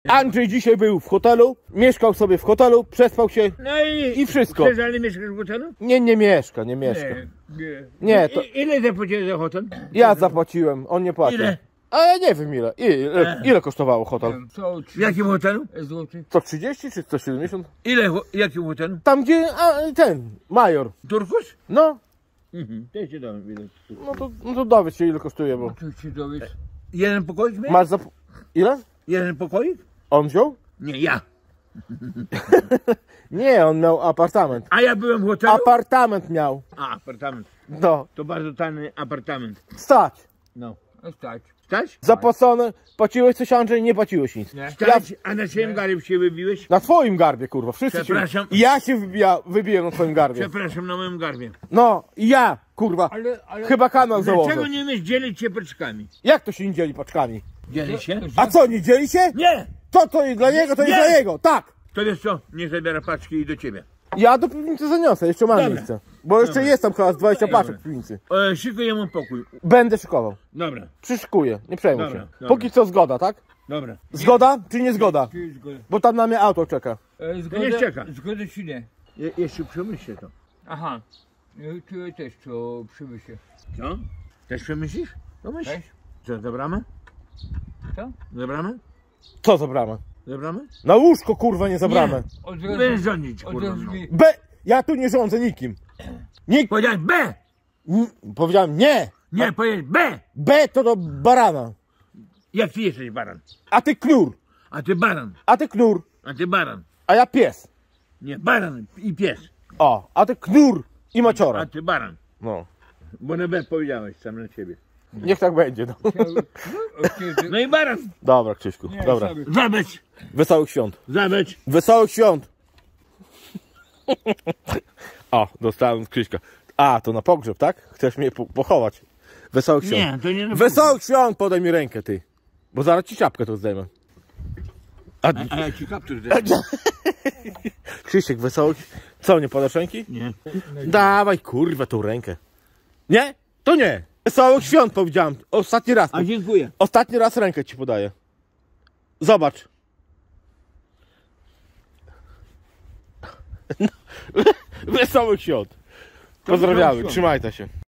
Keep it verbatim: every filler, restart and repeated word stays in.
Andrzej dzisiaj był w hotelu, mieszkał sobie w hotelu, przespał się No i, i wszystko. Chcesz, ale mieszkasz w hotelu? Nie, nie mieszka, nie mieszka. Nie, nie. Nie, to I, ile zapłaciłeś za hotel? ja zapłaciłem, on nie płacił. Ile? A ja nie wiem ile. Ile, ile kosztowało hotel? Co? W jakim hotelu? Złoty. sto trzydzieści czy sto siedemdziesiąt? Ile, ho- jakim hotelu? Tam gdzie a, ten, major. Turkus? No, Mhm, to się dałem ile. no to, no to dowiedz się ile kosztuje, bo... Tu się dowiesz. Jeden pokoik miał? Masz zap... Ile? Jeden pokoik? On wziął? Nie, ja. Nie, on miał apartament. A ja byłem w hotelu? Apartament miał. A, apartament. No, To bardzo tani apartament. stać. No. Stać. Stać? Zapłacone, płaciłeś coś, Andrzej, nie płaciłeś nic. Nie. Stać? A na czyim garbie się wybiłeś? Na twoim garbie, kurwa, wszyscy się... Przepraszam. I ja się wybija, wybiję na twoim garbie. Przepraszam, na moim garbie. No, i ja, kurwa, Ale, ale... chyba kanał Dlaczego założę. nie umiesz dzielić się paczkami? Jak to się nie dzieli paczkami? Dzieli się? A co, nie dzieli się? Nie! To, co jest dla niego, to jest Nie. dla niego, tak. To wiesz co? Nie zabiera paczki i do ciebie. Ja do piwnicy zaniosę, jeszcze mam Dobra. miejsce. Bo jeszcze jest tam chyba z dwadzieścia paczek w piwnicy. E, szykuję mu pokój. Będę szykował. Dobra, Przyszykuję, nie przejmuj Dobra, się. dobra. Póki co zgoda, tak? dobra. Zgoda czy nie zgoda? Czy zgoda? Bo tam na mnie auto czeka. E, zgoda, nie czeka. Zgoda czy nie? Je, jeszcze przemyślcie to. Aha. E, Czuję też, co przemyślę. Co? Też przemyślisz? To myśl. Też? Co, za bramę? Co? Za bramę? Co za bramę? Za bramę? Na łóżko, kurwa, nie za bramę. Od Nie będziesz rządzić, od kurwa. razu No. mi... B! Ja tu nie rządzę nikim. Nikt. Powiedziałeś B! N- Powiedziałem nie. Nie, powiedziałeś B! B to do barana. Jak ty jesteś baran? A ty knur. A ty baran. A ty knur. A ty baran. A ja pies. Nie, baran i pies. O, a ty knur i A maciora. ty baran. No. Bo na B powiedziałeś sam na ciebie. Niech tak będzie, no. No i baran. Dobra, Krzyśku, dobra. Zabec. Wesołych świąt. Zabec. Wesołych świąt. O, dostałem z Krzyśka. A, to na pogrzeb, tak? Chcesz mnie po pochować. Wesołych świąt. Nie, to nie na Wesołych świąt, podaj mi rękę, ty. Bo zaraz ci czapkę to zdejmę. A, A, a ja ci kaptur zdejmę. Krzysiek, wesołych... Co, nie podasz ręki? Nie. Dawaj, kurwa, tą rękę. Nie? To nie. Wesołych świąt powiedziałem. Ostatni raz. A dziękuję. Ostatni raz rękę ci podaję. Zobacz. Wesołych świąt. Pozdrawiamy, świąt. trzymajcie się.